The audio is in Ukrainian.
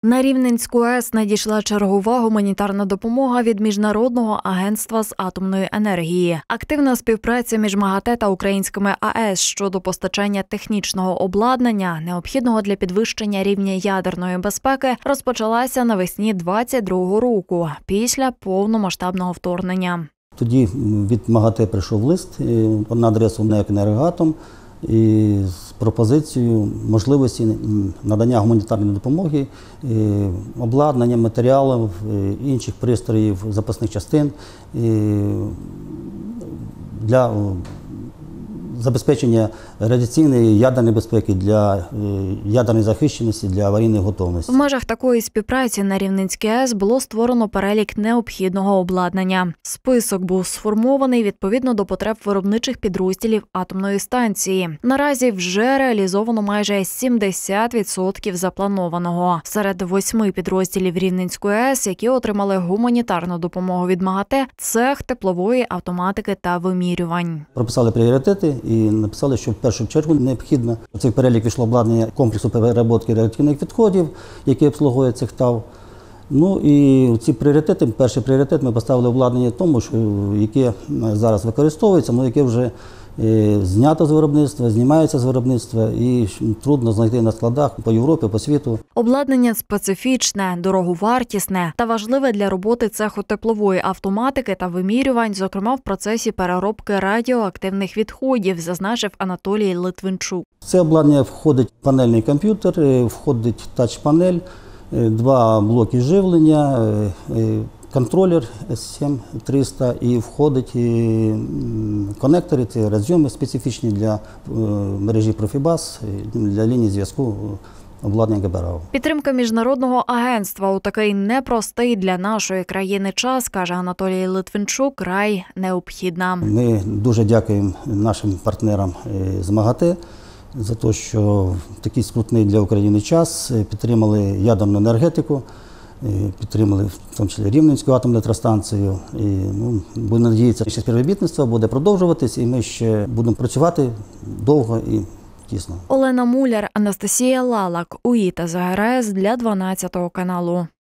На Рівненську АЕС надійшла чергова гуманітарна допомога від Міжнародного агентства з атомної енергії. Активна співпраця між МАГАТЕ та українськими АЕС щодо постачання технічного обладнання, необхідного для підвищення рівня ядерної безпеки, розпочалася навесні 2022 року, після повномасштабного вторгнення. Тоді від МАГАТЕ прийшов лист на адресу НЕК «Енергоатом» і з пропозицією можливості надання гуманітарної допомоги, обладнання, матеріалів, інших пристроїв, запасних частин для забезпечення радіаційної ядерної безпеки, для ядерної захищеності, для аварійної готовності. В межах такої співпраці на Рівненській АЕС було створено перелік необхідного обладнання. Список був сформований відповідно до потреб виробничих підрозділів атомної станції. Наразі вже реалізовано майже 70% запланованого. Серед 8 підрозділів Рівненської АЕС, які отримали гуманітарну допомогу від МАГАТЕ, цех теплової автоматики та вимірювань. Прописали пріоритети і написали, що в першу чергу необхідно. В цей перелік війшло обладнання комплексу переробки радіоактивних відходів, який обслуговує цих ТАВ. Ну і ці пріоритети, перший пріоритет ми поставили обладнання тому, яке зараз використовується, але яке вже знято з виробництва, знімається з виробництва і трудно знайти на складах по Європі, по світу. Обладнання специфічне, дороговартісне та важливе для роботи цеху теплової автоматики та вимірювань, зокрема в процесі переробки радіоактивних відходів, зазначив Анатолій Литвинчук. В це обладнання входить панельний комп'ютер, входить тач-панель, 2 блоки живлення, контролер SM300 і входить конектори, це розйоми специфічні для мережі Профібас, для лінії зв'язку обладнання ГБРАУ. Підтримка Міжнародного агентства у такий непростий для нашої країни час, каже Анатолій Литвинчук, край необхідна. Ми дуже дякуємо нашим партнерам з МАГАТЕ за те, що в такий скрутний для України час підтримали ядерну енергетику, підтримали в тому числі Рівненську атомну електростанцію. І, будемо надіятися, що співробітництво буде продовжуватись, і ми ще будемо працювати довго і тісно. Олена Муляр, Анастасія Лалак, УІТА ЗГРС для 12 каналу.